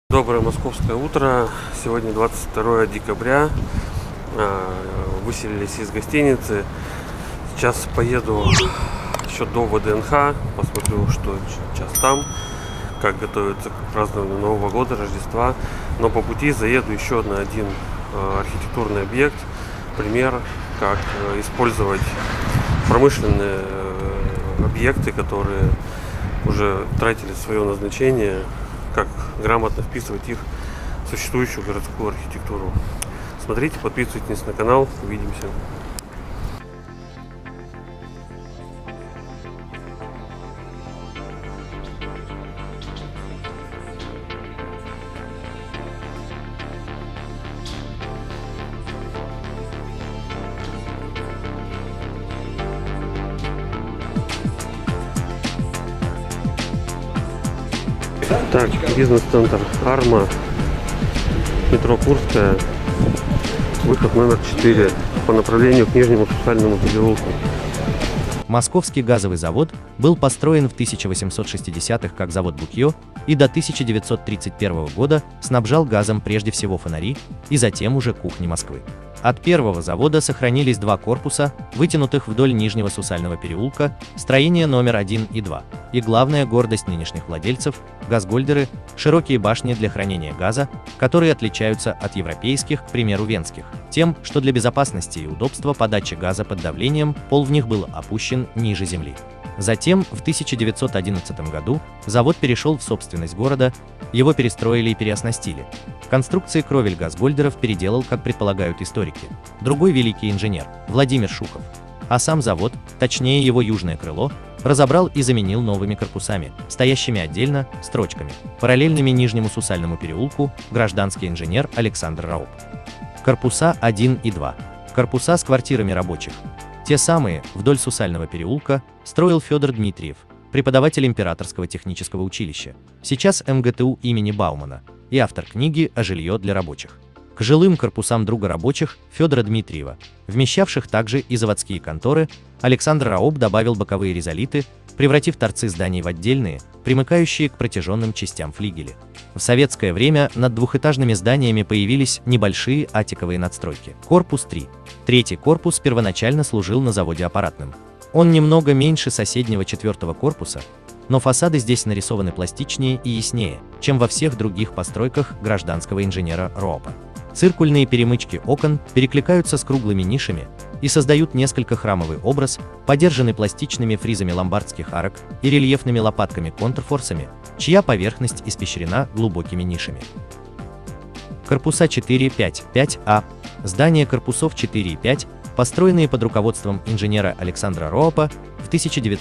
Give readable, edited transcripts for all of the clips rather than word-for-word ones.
Доброе московское утро. Сегодня 22 декабря. Выселились из гостиницы. Сейчас поеду еще до ВДНХ. Посмотрю, что сейчас там, как готовятся к празднованию Нового года, Рождества. Но по пути заеду еще на один архитектурный объект. Пример, как использовать промышленные объекты, которые уже тратили свое назначение, как грамотно вписывать их в существующую городскую архитектуру. Смотрите, подписывайтесь на канал, увидимся. Так, бизнес-центр Арма, метро Курская, выход номер 4 по направлению к Нижнему Сусальному переулку. Московский газовый завод был построен в 1860-х как завод Букье и до 1931 года снабжал газом прежде всего фонари и затем уже кухни Москвы. От первого завода сохранились два корпуса, вытянутых вдоль Нижнего Сусального переулка, строения номер 1 и 2, и главная гордость нынешних владельцев – газгольдеры, широкие башни для хранения газа, которые отличаются от европейских, к примеру, венских, тем, что для безопасности и удобства подачи газа под давлением пол в них был опущен ниже земли. Затем, в 1911 году, завод перешел в собственность города, его перестроили и переоснастили. Конструкции кровель газгольдеров переделал, как предполагают историки, другой великий инженер, Владимир Шухов. А сам завод, точнее его южное крыло, разобрал и заменил новыми корпусами, стоящими отдельно, строчками, параллельными Нижнему Сусальному переулку, гражданский инженер Александр Раоп. Корпуса 1 и 2. Корпуса с квартирами рабочих. Те самые, вдоль Сусального переулка, строил Федор Дмитриев, преподаватель Императорского технического училища, сейчас МГТУ имени Баумана, и автор книги «О жилье для рабочих». К жилым корпусам друга рабочих, Федора Дмитриева, вмещавших также и заводские конторы, Александр Раоп добавил боковые ризолиты, превратив торцы зданий в отдельные, примыкающие к протяженным частям флигели. В советское время над двухэтажными зданиями появились небольшие атиковые надстройки. Корпус 3. Третий корпус первоначально служил на заводе аппаратным. Он немного меньше соседнего четвертого корпуса, но фасады здесь нарисованы пластичнее и яснее, чем во всех других постройках гражданского инженера Раопа. Циркульные перемычки окон перекликаются с круглыми нишами и создают несколько храмовый образ, поддержанный пластичными фризами ломбардских арок и рельефными лопатками-контрфорсами, чья поверхность испещрена глубокими нишами. Корпуса 4, 5, 5А. Здания корпусов 4 и 5, построенные под руководством инженера Александра Раопа в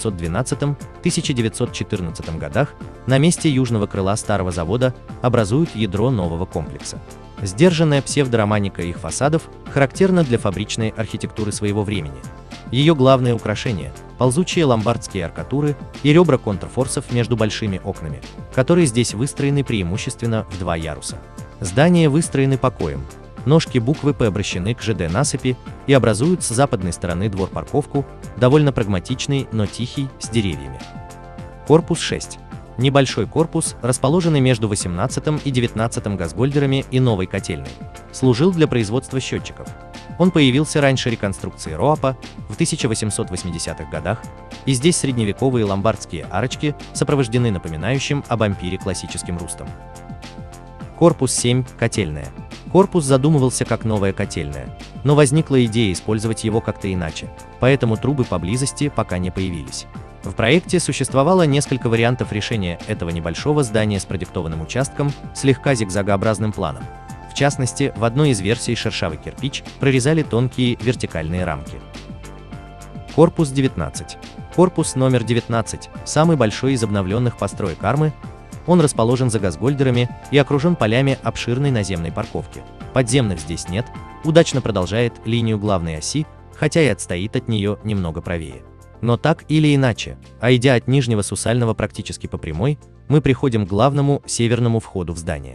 1912-1914 годах на месте южного крыла старого завода, образуют ядро нового комплекса. Сдержанная псевдороманика их фасадов характерна для фабричной архитектуры своего времени. Ее главное украшение – ползучие ломбардские аркатуры и ребра контрфорсов между большими окнами, которые здесь выстроены преимущественно в два яруса. Здания выстроены покоем. Ножки буквы П обращены к ЖД насыпи и образуют с западной стороны двор-парковку, довольно прагматичный, но тихий, с деревьями. Корпус 6. Небольшой корпус, расположенный между 18 и 19 газгольдерами и новой котельной, служил для производства счетчиков. Он появился раньше реконструкции Раопа в 1880-х годах, и здесь средневековые ломбардские арочки сопровождены напоминающим об ампире классическим рустом. Корпус 7. Котельная. Корпус задумывался как новая котельная, но возникла идея использовать его как-то иначе, поэтому трубы поблизости пока не появились. В проекте существовало несколько вариантов решения этого небольшого здания с продиктованным участком, слегка зигзагообразным планом. В частности, в одной из версий шершавый кирпич прорезали тонкие вертикальные рамки. Корпус 19. Корпус номер 19, самый большой из обновленных построек Армы. Он расположен за газгольдерами и окружен полями обширной наземной парковки. Подземных здесь нет, удачно продолжает линию главной оси, хотя и отстоит от нее немного правее. Но так или иначе, а идя от Нижнего Сусального практически по прямой, мы приходим к главному северному входу в здание.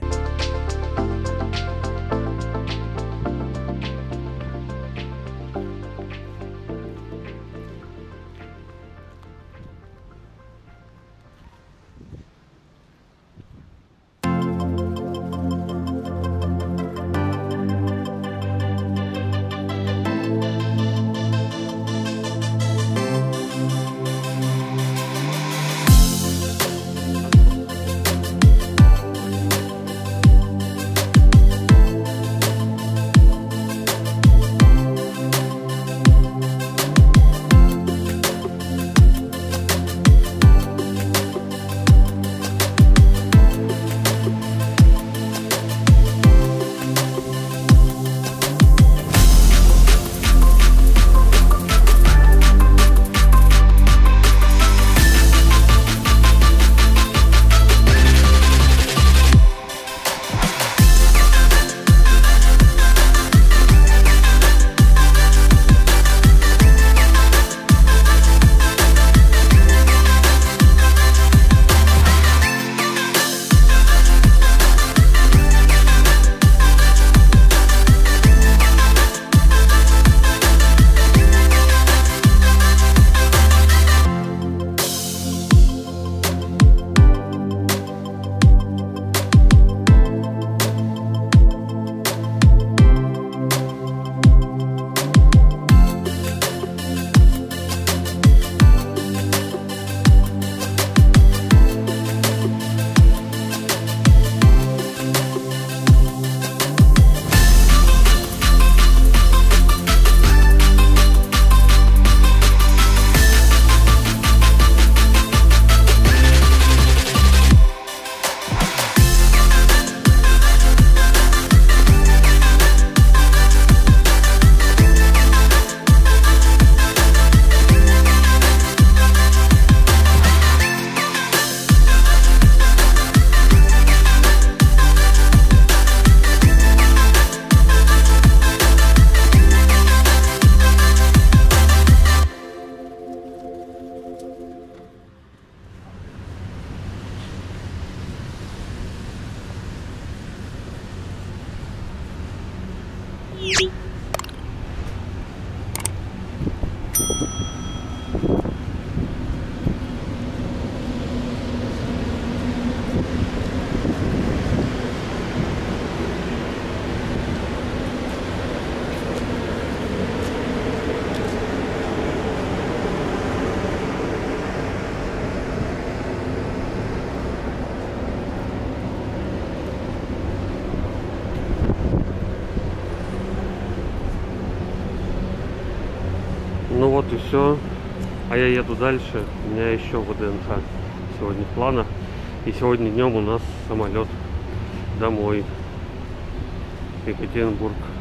и все. А я еду дальше. У меня еще ВДНХ сегодня в планах. И сегодня днем у нас самолет домой. Екатеринбург.